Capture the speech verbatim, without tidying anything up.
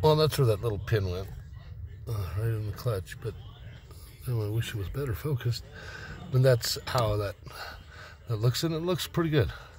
Well, that's where that little pin went, uh, right in the clutch, but I wish it was better focused. But that's how that, that looks, and it looks pretty good.